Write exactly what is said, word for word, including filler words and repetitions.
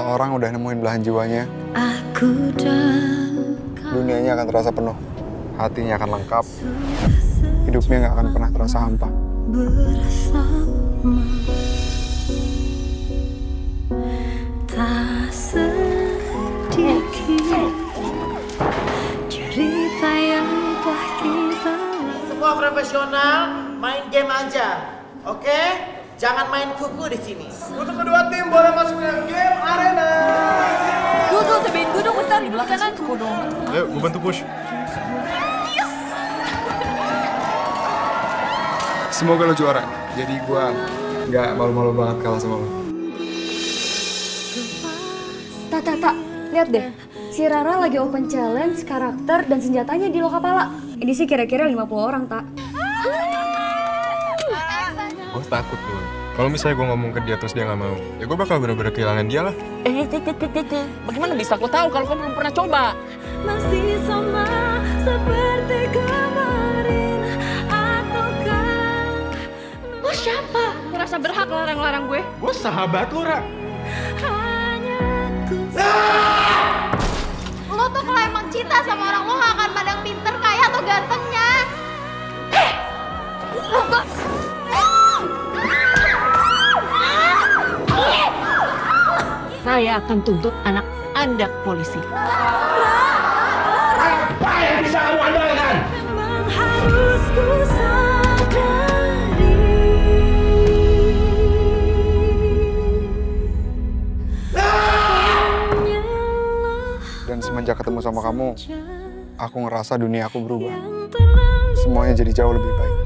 seseorang udah nemuin belahan jiwanya, Aku dan dunianya akan terasa penuh, hatinya akan lengkap, hidupnya nggak akan pernah terasa hampa. bersama, tak sedikit cerita yang telah kita lalui. Semua profesional main game aja, oke? Jangan main kuku di sini. Untuk kedua tim boleh masuk ke game arena. Duduk, tebein gue dong, bentar di belakang aku dong. Ayo, gue bantu push. Semoga lo juara, jadi gua nggak malu-malu banget kalah sama lo. Tak, tak, tak. Lihat deh. Si Rara lagi open challenge karakter dan senjatanya di Lokapala. Ini sih kira-kira lima puluh orang, tak. Gue takut tuh. Kalau misalnya gue ngomong ke dia terus dia nggak mau, ya gue bakal bener-bener kehilangan dia lah. Eh, ke, ke, ke, ke, ke. Bagaimana bisa aku tahu kalau kamu belum pernah coba? Masih sama seperti kemarin ataukah Lo siapa? Merasa berhak larang-larang gue? Gue sahabat lo, Ra. hanya ku Lo tuh kalau emang cinta sama orang, lo gak akan pandang pinter, kaya, atau gantengnya. Saya akan tuntut anak Anda ke polisi. memang harus ku sadari. Dan semenjak ketemu sama kamu, aku ngerasa dunia aku berubah. Yang telah Semuanya jadi jauh lebih baik.